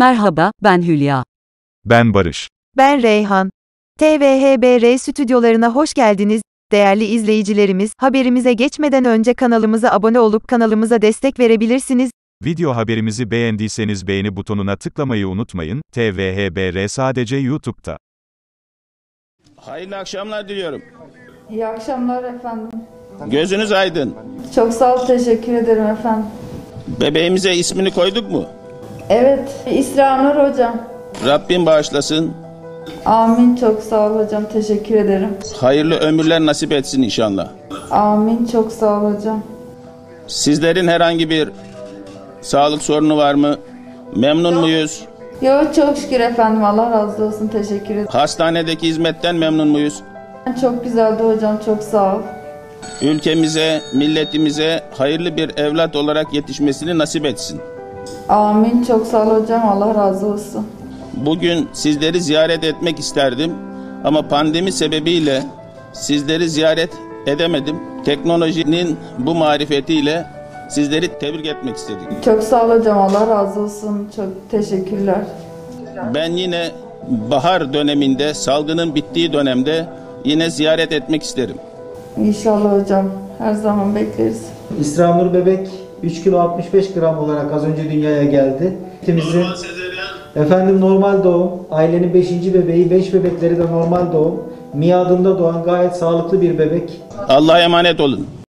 Merhaba, ben Hülya. Ben Barış. Ben Reyhan. TVHBR stüdyolarına hoş geldiniz. Değerli izleyicilerimiz, haberimize geçmeden önce kanalımıza abone olup kanalımıza destek verebilirsiniz. Video haberimizi beğendiyseniz beğeni butonuna tıklamayı unutmayın. TVHBR sadece YouTube'da. Hayırlı akşamlar diliyorum. İyi akşamlar efendim. Gözünüz aydın. Çok sağ ol, teşekkür ederim efendim. Bebeğimize ismini koyduk mu? Evet, İsra Nur hocam. Rabbim bağışlasın. Amin, çok sağ ol hocam, teşekkür ederim. Hayırlı ömürler nasip etsin inşallah. Amin, çok sağ ol hocam. Sizlerin herhangi bir sağlık sorunu var mı? Memnun muyuz? Yok, çok şükür efendim, Allah razı olsun, teşekkür ederim. Hastanedeki hizmetten memnun muyuz? Çok güzeldi hocam, çok sağ ol. Ülkemize, milletimize hayırlı bir evlat olarak yetişmesini nasip etsin. Amin, çok sağ ol hocam, Allah razı olsun. Bugün sizleri ziyaret etmek isterdim ama pandemi sebebiyle sizleri ziyaret edemedim. Teknolojinin bu marifetiyle sizleri tebrik etmek istedik. Çok sağ ol hocam, Allah razı olsun, çok teşekkürler. Ben yine bahar döneminde, salgının bittiği dönemde yine ziyaret etmek isterim. İnşallah hocam, her zaman bekleriz. İsra Nur bebek 3 kilo 65 gram olarak az önce dünyaya geldi. Efendim normal doğum, ailenin 5. bebeği, 5 bebekleri de normal doğum. Miadında doğan gayet sağlıklı bir bebek. Allah'a emanet olun.